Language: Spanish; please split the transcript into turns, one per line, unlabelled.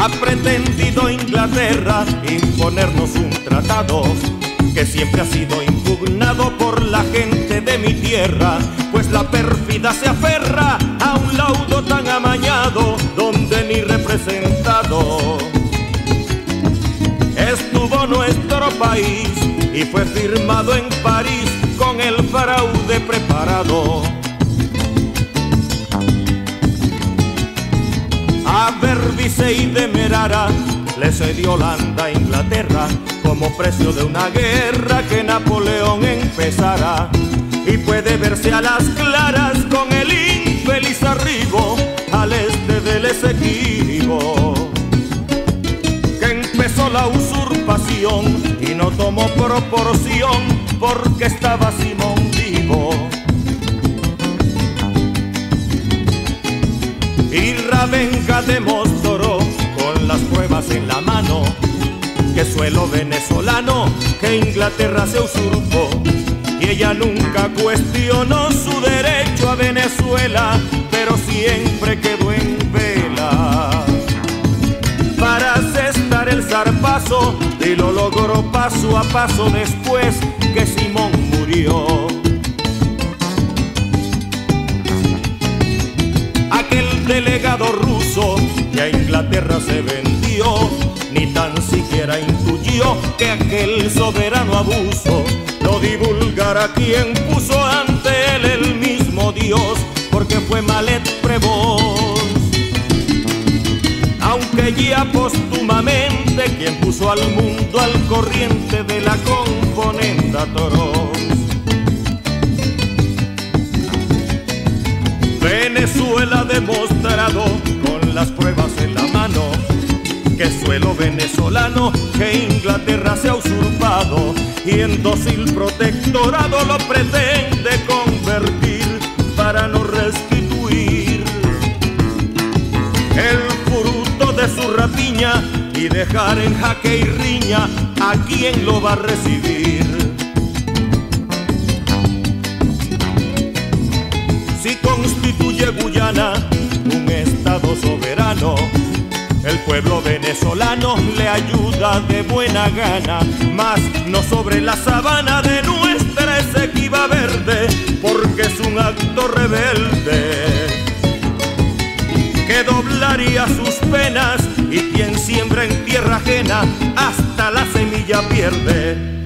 Ha pretendido Inglaterra imponernos un tratado que siempre ha sido impugnado por la gente de mi tierra, pues la pérfida se aferra a un laudo tan amañado donde ni representado estuvo nuestro país y fue firmado en París con el fraude preparado. A Berbice y Demerara le cedió Holanda a Inglaterra como precio de una guerra que Napoleón empezara, y puede verse a las claras con el infeliz arribo al este del Esequibo, que empezó la usurpación y no tomó proporción porque estaba Simón vivo. Y Ravenga demostró con las pruebas en la mano que suelo venezolano que Inglaterra se usurpó, y ella nunca cuestionó su derecho a Venezuela, pero siempre quedó en vela para asestar el zarpazo, y lo logró paso a paso después que Simón murió. Aquel delegado ruso que a Inglaterra se vendió ni tan siquiera intuyó que aquel soberano abuso lo divulgara quien puso ante él el mismo Dios, porque fue Malet Prevost. Aunque ya póstumamente quien puso al mundo al corriente de la componenda Toros. Venezuela ha demostrado con las pruebas en la mano que suelo venezolano que Inglaterra se ha usurpado, y en dócil protectorado lo pretende convertir para no restituir el fruto de su rapiña y dejar en jaque y riña a quien lo va a recibir. Si constituye Guyana un estado soberano, el pueblo venezolano le ayuda de buena gana, mas no sobre la sabana de nuestra Esequiba verde, porque es un acto rebelde que doblaría sus penas, y quien siembra en tierra ajena hasta la semilla pierde.